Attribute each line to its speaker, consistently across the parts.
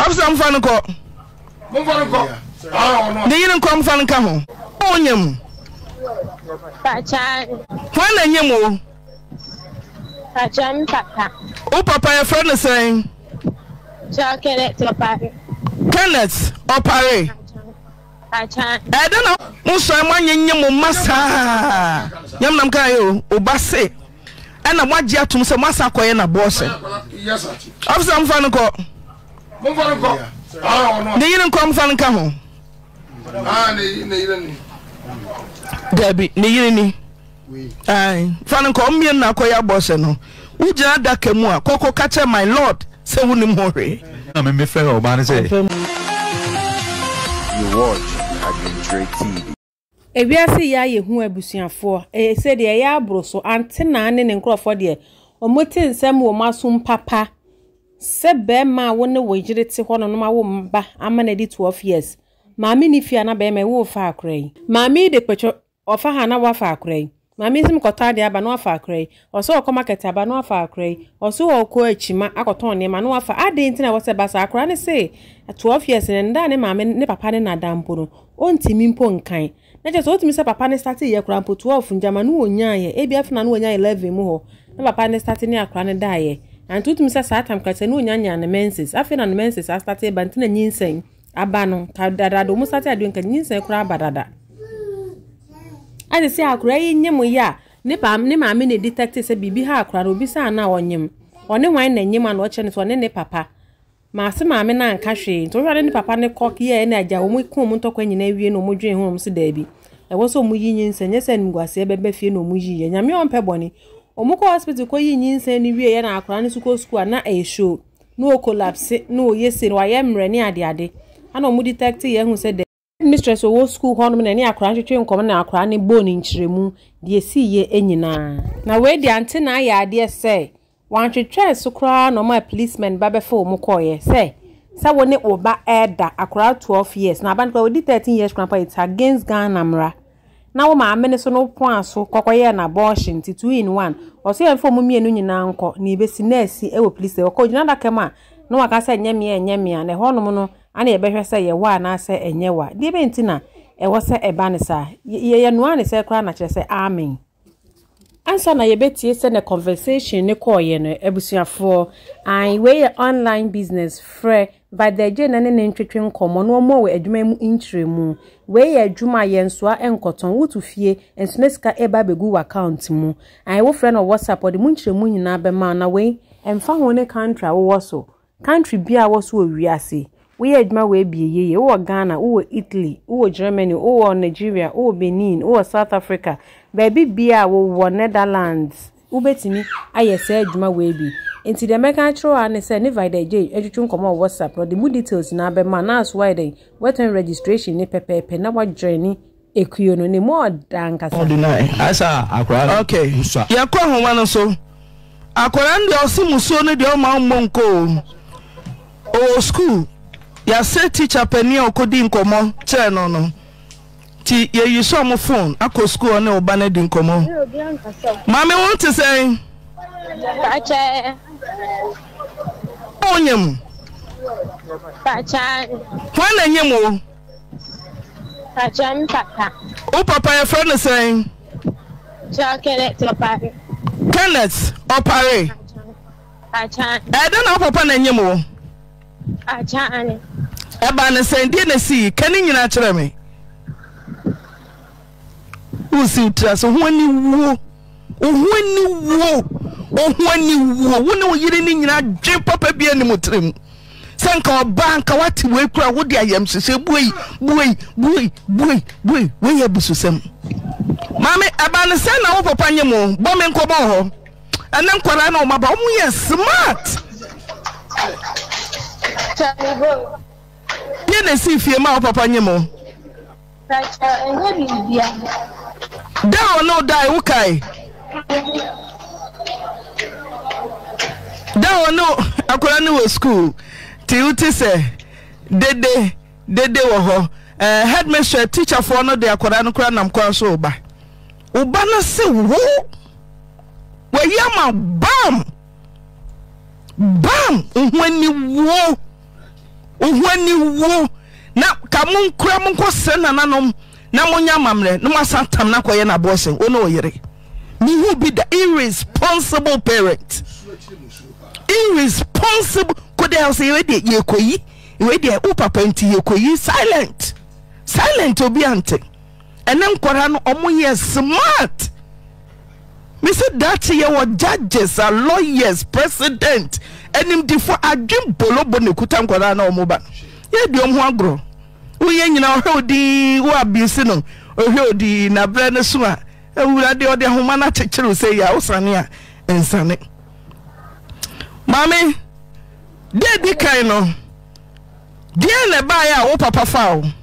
Speaker 1: Officer mfanko.
Speaker 2: Mfanko.
Speaker 1: The yin come fanka ho. Onyem.
Speaker 3: Pacha.
Speaker 1: When na nyem o.
Speaker 3: Pacha papa.
Speaker 1: O papa your friend is saying.
Speaker 3: Chocolate opare.
Speaker 1: Kenneth opare.
Speaker 3: Pacha.
Speaker 1: I don't know. Muso amanyem masa. Yam nam kai o obase. Ana mwaji atum se masa koye na boss.
Speaker 2: Yes,
Speaker 1: Officer mfanko.
Speaker 2: Mfanko.
Speaker 1: The yin come fanka ho. Gabi, ni yini. Ai, fanko omien na koya boss no. Ujina daka mu a koko kache my lord se woni more.
Speaker 4: Na me fe o ba ni say.
Speaker 5: You watch aérŕèśt TV.
Speaker 6: Ebiase ya ye hu abusuafo se de ya abro so antena ne nkrofo de omote nsem wo masum papa se be ma wo ne wojire te ho no ma wo mba ama na di 12 years maami ni fia na be me wo fa akrai maami de pecho ofa ha na wa fa akrai maami sim kota de aba no fa akrai oso okọ market aba no fa akrai oso okọ achima akoton ne ma no fa ade ntina wo se ba sa akra ne se 12 years ne nda ne maami ne papa ne na dampo no ontimi mpo nkan na je so otimi se papa ne start ye kra mpo 12 njama no wonya ye ebia fna no wonya 11 mu ho na papa ne start ne akra ne da ye and otimi se sa time kra se no wonya nya ne menses afi na ne menses a start e bantina nyinsen aba no ka dada do mu start adu nka nyinsen kra abadada ade se akra yi nyem ya ne maame ne detective se bibi ha akra obi sa na onyem one wan na nyem na o che ne so ne papa maase maame na nka hwe to hware ne papa ne kok ye na agya wo mu ku mu ntokwa nyina wie no mu dwen ho mu se daabi e wo so mu yi nyinse nye se ngwase bebe fie no mu yi ye nyame on peboni o mu ko hospital ko yi nyinse ni wie ye na akora ne suko school na e show no collapse no yesi wa ye mre ni ade ana mu detect ye hu se de mistress wo school ho no na ni akora twetwe nkom na akora ne bone nkyiremu de esi ye enyina na we de antena ya ade se wan twetwe so kra no ma policeman ba be fo mu koye say woni oba elder akora 12 years na ban kwa odi 13 years grandpa it's against Ghana mra na wo ma amene so no pon so kokoye na abortion 2 in 1 o so yemfo mu mienu nyina nko na ibesi na asi e wo police e ko gina daka ma no waka say nyemia na ho no no ana ye behwe say ye wa na say enyewa de be ntina e wo say e ba ne sa ye no ana say kra na kire say amen. Answer na yebeti se na conversation ne koye no ebusuafo an we online business free by the je na ne ntwetwe nkomo no mo we adwuma mu intremu we adwuma ye nsoa enkoton wotufie ensune sika eba begu account mu an wo frɛ no WhatsApp ode mu ntremu nyina be ma na we emfa ho ne country wo so country bia wo so wiase we adwuma we bieye wo Ghana wo Italy wo Germany wo Nigeria wo Benin wo South Africa baby bia wo Netherlands ubetimi ayese adwuma we bi enti the American tro an say ne vide je edwetwu nkomo WhatsApp no the more details na be ma na as why dey wetin registration ni pepepe na wa journey ekuyo no ni more than kasa
Speaker 1: ordinary asa akora okay ya kwa ho wan so akora ndi osimuso no de o ma monko o school ya say teacher penny okodi nkomo che no ti ye use am phone akọ school na oba na di nkomo mama want to say
Speaker 3: Pacha.
Speaker 1: Onyem.
Speaker 3: Pacha.
Speaker 1: When na nyem o?
Speaker 3: Pacha papa.
Speaker 1: O papa your friend is saying
Speaker 3: Chocolate opare.
Speaker 1: Kenneth opare.
Speaker 3: Pacha.
Speaker 1: I don't know papa na nyem o.
Speaker 3: Pacha ani.
Speaker 1: Eba na say die na si kan nyina kire me. Usi utra so ho ani wo. Ohwani wo wona wo yire ni nyina dwe papa bia ni mutrem sanka oba nka wati we kura wo de ayam sese buyi we ya bususem mame abane se na wo papa nyemo bo me nko bo ho ana nkwara na o maba o mu ye smart ye na si fie ma wo papa nyemo
Speaker 3: Pacha engo bibia
Speaker 1: da o no dai wo kai da ono akola ni wo school ti uti se dede wo ho headmaster teacher for no de akola no kra nam kwa so oba na se wo yama bam nhwani wo ohwani wo na kamun kura mun ko senananom na monya mamre no masantam na koye na abortion ono oyere me who be the irresponsible parent irresponsible could I say we dey yekoyi we dey o papa nti yekoyi silent obi ante enen kwara no omoye smart me say that ye were judges and lawyers president enim difo adwem bolobo ne kuta kwara na omoba ye di omho agro uye nyina ohodi wo abisi no ohodi na bre ne so a ewurade ode homa na chechero say ya usane a ensane mami de kai no de le ba ya wo papa fa o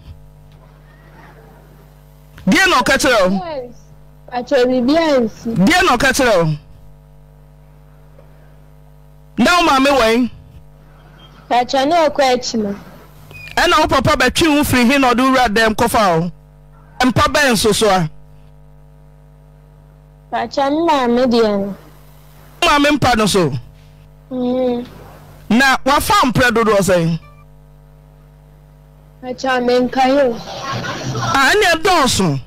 Speaker 1: de no ka chero
Speaker 3: Yes. Actually, yes.
Speaker 1: de no ka chero now mami wen
Speaker 3: Actually, no question.
Speaker 1: ena wo papa betwi hu free hin no do wura dem kofa o empa ben so a
Speaker 3: Actually, na median.
Speaker 1: mami mpa no so na wa fa mpredo do say
Speaker 3: Actually, men kayo.
Speaker 1: ani adonso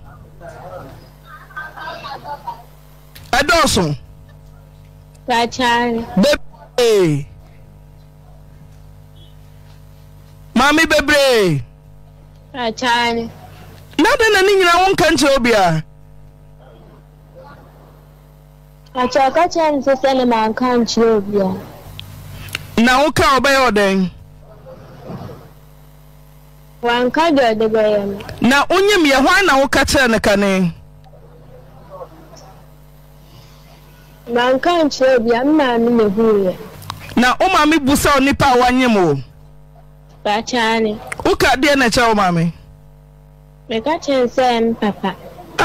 Speaker 3: Actually,
Speaker 1: bebre mami bebre
Speaker 3: actually.
Speaker 1: na de na ni nyina won kan che obia
Speaker 3: Actually, catching the cinema can't you?
Speaker 1: na wo ka obey oden
Speaker 3: One card the boy.
Speaker 1: na onyem ye hwan na wo ka che ne kane
Speaker 3: Man can't you be a man in the hurry.
Speaker 1: na o mami busa onipa wanyem o
Speaker 3: Actually,
Speaker 1: wo ka de na che o mami
Speaker 3: me catching Sam Papa.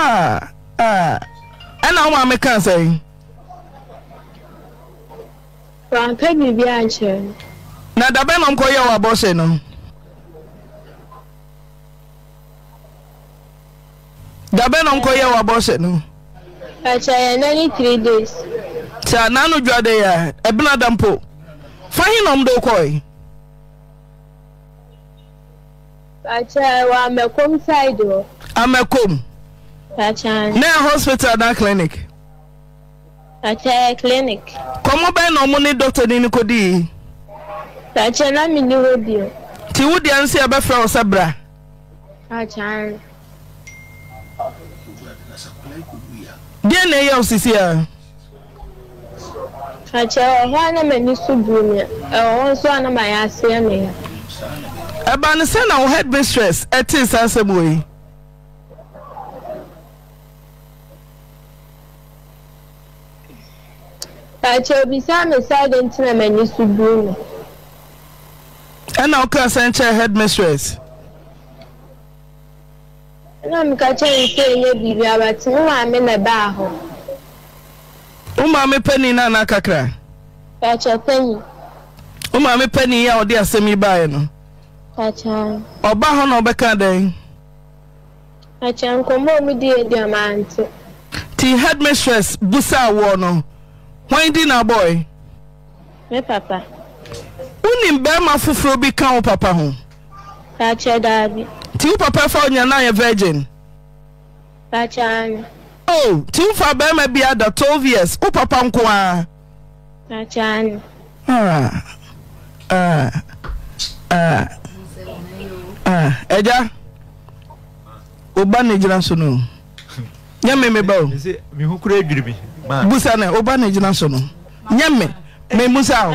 Speaker 1: ana o mami kan say
Speaker 3: One card be answered.
Speaker 1: na da be no ko ye wa bose no da be no ko ye wa bose no
Speaker 3: Actually, only 3 days.
Speaker 1: cha na no dwade ya ebna dampo fa hinom do koi
Speaker 3: Actually, one me come side.
Speaker 1: amekom
Speaker 3: Actually,
Speaker 1: na hospital na clinic
Speaker 3: actually, clinic.
Speaker 1: komo be no mo ni doctor ni ko di
Speaker 3: Actually, na me new radio.
Speaker 1: ti wudi anse e be fra o sabra
Speaker 3: Actually,
Speaker 1: de na ye osisi a
Speaker 3: actually, one me ni subunya. Also, na my asse me.
Speaker 1: eba ne se na wo head mistress etin sansem we
Speaker 3: Actually, beside me side into me ni subunya.
Speaker 1: na o ka center head mistress
Speaker 3: Na me catching say ye bibi abati no ma me na ba ho.
Speaker 1: o ma me pani na kakra
Speaker 3: Actually, penny.
Speaker 1: o ma me pani ya o de asemi bae no
Speaker 3: Actually,
Speaker 1: oba ho na obeka den
Speaker 3: actually, come on me dey diamante.
Speaker 1: ti head mistress busa wo no when di na boy
Speaker 3: Me papa.
Speaker 1: unim be ma fufuro bi kan o papa ho
Speaker 3: Actually, Dabi.
Speaker 1: ti o papa fa onya na ye virgin
Speaker 3: Actually,
Speaker 1: oh ti o fa be ma bi ada 12 years o papa nko a
Speaker 3: actually.
Speaker 1: eja oba ne jina so no nyame me ba o
Speaker 4: me hu kura adwiri mi ma
Speaker 1: busa na oba ne jina so no nyame me musa o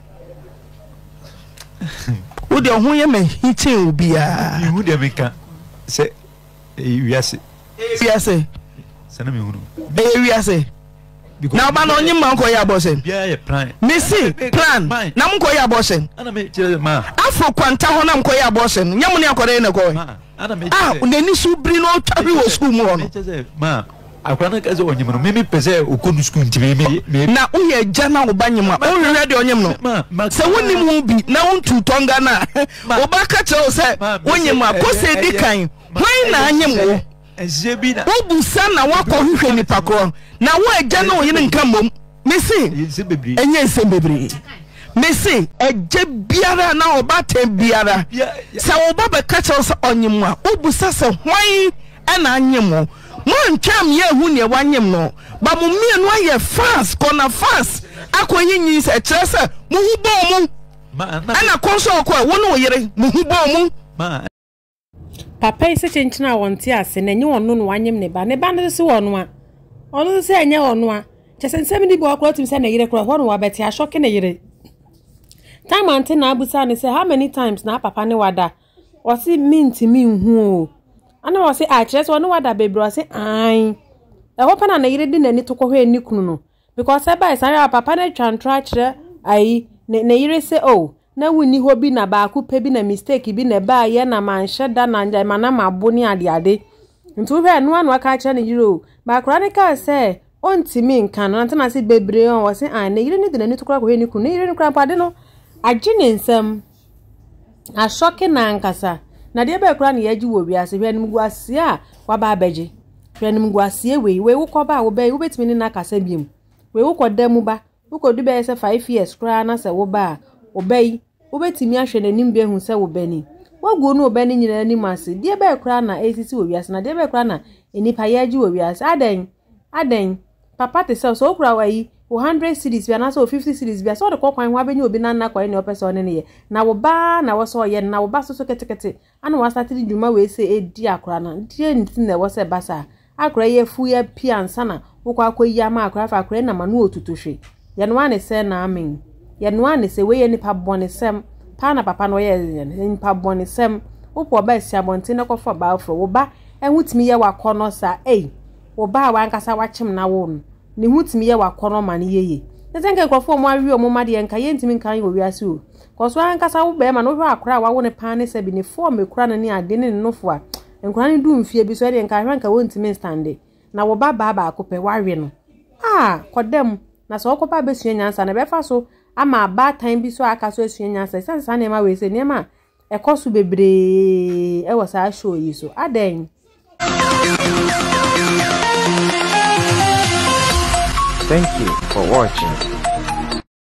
Speaker 1: wo de ho ye me hiche obi a
Speaker 4: me hu de me ka se wiase sana me hu
Speaker 1: wiase na oba na onye ma ko ya abortion
Speaker 4: bia ye plan
Speaker 1: me see plan na mko ya abortion
Speaker 4: ana me chere ma
Speaker 1: afro kwanta ho na mko ya abortion nyam ne akore na ko
Speaker 4: ana me
Speaker 1: unani su bri no twawe wo school mu no
Speaker 4: ma akwana ka ze onyem no me pese okonu school ntime me
Speaker 1: na uye jana obanyema o ready onyem no se woni mu bi na wontu tonga na obaka che o se wonyema ko se di kan hwan na anyem wo
Speaker 4: ezebi na
Speaker 1: obusa na wakọ hwehwe ni pakro na wo agya na oyene nka mom me si enye nsem bebre Messi eje biara na obate biara sa oba be ka che so onyim a obusa se hwan na anyim mo ntwam ye hu ne wanyim no ba mo mienu aye fast kona fast akoyinyi se kire se mo hu bo mu ana konso ko wo no yere mo hu bo mu
Speaker 6: papa ise chenchina wonti ase na enye wonu no wanyim ne ba no se wonu a onu se enye wonu a chesensem ni bo akro tim se na yere kro wonu wa beti ashoke na yere time auntie na abusa ne say how many times na papa ne wada o si minti min hu o ana o si akire so no wada bebre o si ai e hopa na yire di nani to kohwe ni kunu no because e by say papa na twantra akire ai ne yire say oh na wuni ho bi na ba ku pe bi na mistake bi na ba ye na manhye da na nja mana mabo ni ade ntu hwe no anu aka akire ne yire o ba chronicle say ontimi nkan no ntana se bebre on o si ai ne yire ni di nani to kohwe ni kunu ne yire ni kra pa de no agine nsem a shock na nkasa na de be kura na yaji wo wiase hwenim guase a wa ba abeje hwenim guase we wo ko ba wo be wo betimi ni na kasa biem we wo ko damu ba wo ko du be se 5 years kura na se wo ba wo be wo betimi ahwe nanim be hu se wo be ni wo go no be ni nyina ni mase de be kura na esisi wo wiase na de be kura na enipa yaji wo wiase aden papa te se so kura wa yi 100 cities bia na so 50 cities bia so de kokwan ho abenye obi na kwa ne opese one ne ye na wo ba na wo so ye na wo ba so ketekete ana wa start di dwuma we se edi akora na die nti na wo se basa akora ye fu ye piansa na wo kwa akoyi ama akora fa akora na manu otutuhwe ye no ane se na amen ye no ane se we ye nipa bonesem pa na papa no ye nipa bonesem wo po ba sia bonte na kofa ba afro wo ba ehutimi ye wakono sa wo ba wa nkasa wachim na wo ni hutimi ye wakono mane yeye nezenke krofo mo awi o mo made enka ye ntimi kan wo wiase o koso ankasa wo be ma no hwa akora wa wo ne pan ne sabi ne form ekura na ne ade ne nofo a enkura ne du mfie bi so de enka hwa nka wo ntimi stande na wo ba akope wawe no kodem na so okopa besua nyansa na be fa so ama ba time bi so aka so esua nyansa sansa ne ma we se ne ma ekoso bebre e wo sa show yi so aden.
Speaker 5: Thank you for watching.